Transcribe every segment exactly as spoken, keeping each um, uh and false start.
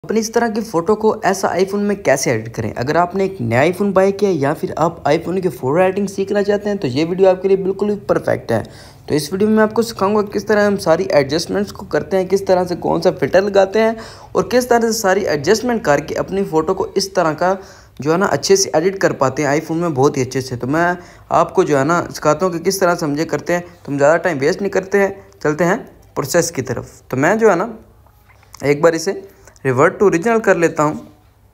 अपनी इस तरह की फ़ोटो को ऐसा आईफोन में कैसे एडिट करें। अगर आपने एक नया आईफोन बाय किया या फिर आप आईफोन की फ़ोटो एडिटिंग सीखना चाहते हैं तो ये वीडियो आपके लिए बिल्कुल भी परफेक्ट है। तो इस वीडियो में आपको सिखाऊंगा किस तरह हम सारी एडजस्टमेंट्स को करते हैं, किस तरह से कौन सा फिल्टर लगाते हैं और किस तरह से सारी एडजस्टमेंट करके अपनी फ़ोटो को इस तरह का जो है ना अच्छे से एडिट कर पाते हैं आईफोन में बहुत ही अच्छे से। तो मैं आपको जो है ना सिखाता हूँ कि किस तरह समझे करते हैं। तो हम ज़्यादा टाइम वेस्ट नहीं करते हैं, चलते हैं प्रोसेस की तरफ। तो मैं जो है ना एक बार इसे रिवर्ट टू ओरिजिनल कर लेता हूँ।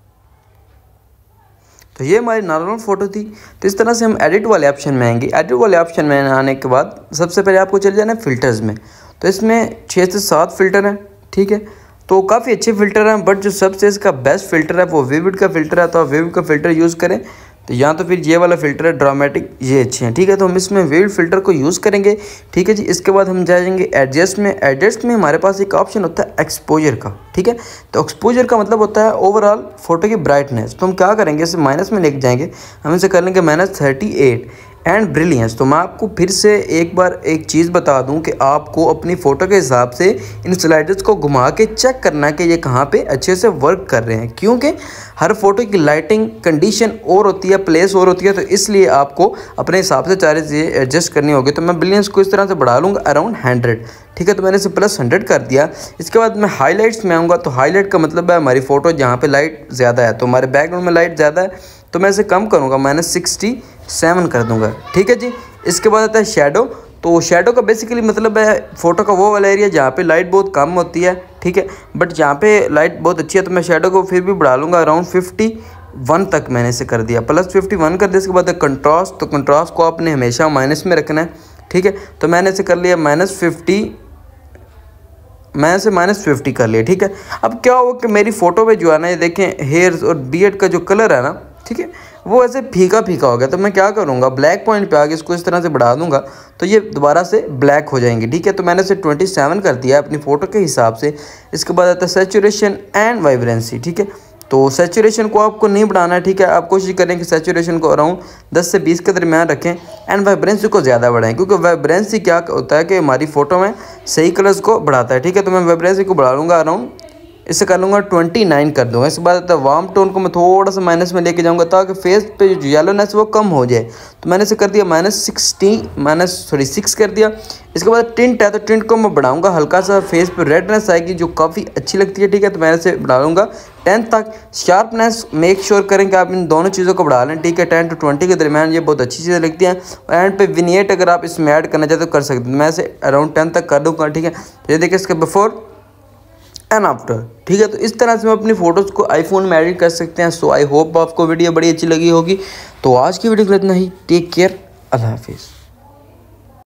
तो ये हमारी नॉर्मल फ़ोटो थी। तो इस तरह से हम एडिट वाले ऑप्शन में आएंगे। एडिट वाले ऑप्शन में आने के बाद सबसे पहले आपको चले जाना है फ़िल्टर्स में। तो इसमें छः से सात फ़िल्टर हैं, ठीक है। तो काफ़ी अच्छे फ़िल्टर हैं, बट जो सबसे इसका बेस्ट फ़िल्टर है वो विविड का फ़िल्टर है। तो आप विविड का फ़िल्टर यूज़ करें। तो या तो फिर ये वाला फ़िल्टर है ड्रामेटिक, ये अच्छे हैं, ठीक है। तो हम इसमें विविड फ़िल्टर को यूज़ करेंगे, ठीक है जी। इसके बाद हम जाएंगे एडजस्ट में। एडजस्ट में हमारे पास एक ऑप्शन होता है एक्सपोजर का, ठीक है। तो एक्सपोजर का मतलब होता है ओवरऑल फोटो की ब्राइटनेस। तो हम क्या करेंगे, इसे माइनस में लेके जाएंगे, हम इसे कर लेंगे minus thirty eight and brilliance. तो मैं आपको फिर से एक बार एक चीज़ बता दूं कि आपको अपनी फ़ोटो के हिसाब से इन स्लाइडर्स को घुमा के चेक करना है कि ये कहाँ पे अच्छे से वर्क कर रहे हैं, क्योंकि हर फोटो की लाइटिंग कंडीशन और होती है, प्लेस और होती है। तो इसलिए आपको अपने हिसाब से सारी चीज़ें एडजस्ट करनी होगी। तो मैं ब्रिलियंस को इस तरह से बढ़ा लूँगा अराउंड हंड्रेड, ठीक है। तो मैंने इसे प्लस हंड्रेड कर दिया। इसके बाद मैं हाईलाइट्स में आऊँगा। तो हाईलाइट का मतलब है हमारी फ़ोटो जहाँ पे लाइट ज़्यादा है, तो हमारे बैकग्राउंड में लाइट ज़्यादा है, तो मैं इसे कम करूँगा, माइनस सिक्सटी सेवन कर दूँगा, ठीक है जी। इसके बाद आता है शेडो। तो शेडो का बेसिकली मतलब है फ़ोटो का वो वाला एरिया जहाँ पे लाइट बहुत कम होती है, ठीक है, बट जहाँ पे लाइट बहुत अच्छी है। तो मैं शेडो को फिर भी बढ़ा लूँगा अराउंड फिफ्टी वन तक मैंने इसे कर दिया, प्लस फिफ्टी वन कर दिया। इसके बाद है कंट्रास्ट। तो कंट्रास्ट को आपने हमेशा माइनस में रखना है, ठीक है। तो मैंने इसे कर लिया माइनस फिफ्टी, मैं इसे माइनस फिफ्टी कर लिया, ठीक है। अब क्या हुआ कि मेरी फ़ोटो पे जो है ना, ये देखें हेयर्स और बियर्ड का जो कलर है ना, ठीक है, वो ऐसे फीका फीका हो गया। तो मैं क्या करूँगा, ब्लैक पॉइंट पे आके इसको इस तरह से बढ़ा दूंगा तो ये दोबारा से ब्लैक हो जाएंगे, ठीक है। तो मैंने इसे ट्वेंटी सेवन कर दिया अपनी फ़ोटो के हिसाब से। इसके बाद आता है सैचुरेशन एंड वाइब्रेंसी, ठीक है। तो सैचुरेशन को आपको नहीं बढ़ाना है, ठीक है। आप कोशिश करें कि सैचुरेशन को अराउंड दस से बीस के दरमियान रखें एंड वाइब्रेंसी को ज़्यादा बढ़ाएं, क्योंकि वाइब्रेंसी क्या होता है कि हमारी फ़ोटो में सही कलर्स को बढ़ाता है, ठीक है। तो मैं वाइब्रेंसी को बढ़ा लूँगा अराउंड, इसे कर लूँगा ट्वेंटी नाइन कर दूँगा। इसके बाद आता है वार्म टोन को मैं थोड़ा सा माइनस में लेके जाऊँगा ताकि फेस पे जो येलोनेस वो कम हो जाए। तो मैंने इसे कर दिया minus sixty minus sorry six कर दिया। इसके बाद टिंट है, तो टिंट को मैं बढ़ाऊँगा, हल्का सा फेस पे रेडनेस आएगी जो काफ़ी अच्छी लगती है, ठीक है। तो मैंने इसे बढ़ा लूँगा टेन तक। शार्पनेस मेक श्योर करें कि आप इन दोनों चीज़ों को बढ़ा लें, ठीक है। टेन टू ट्वेंटी के दरमियान ये बहुत अच्छी चीज़ें लगती हैं। और एंड पे विनिएट अगर आप इसमें ऐड करना चाहते तो कर सकते हैं। मैं इसे अराउंड टेन तक कर दूँगा, ठीक है। ये देखिए इसके बिफोर एंड आफ्टर, ठीक है। तो इस तरह से हम अपनी फ़ोटोज़ को आईफोन में एडिट कर सकते हैं। सो आई होप आपको वीडियो बड़ी अच्छी लगी होगी। तो आज की वीडियो के लिए इतना ही। टेक केयर, अल्लाह हाफिज़।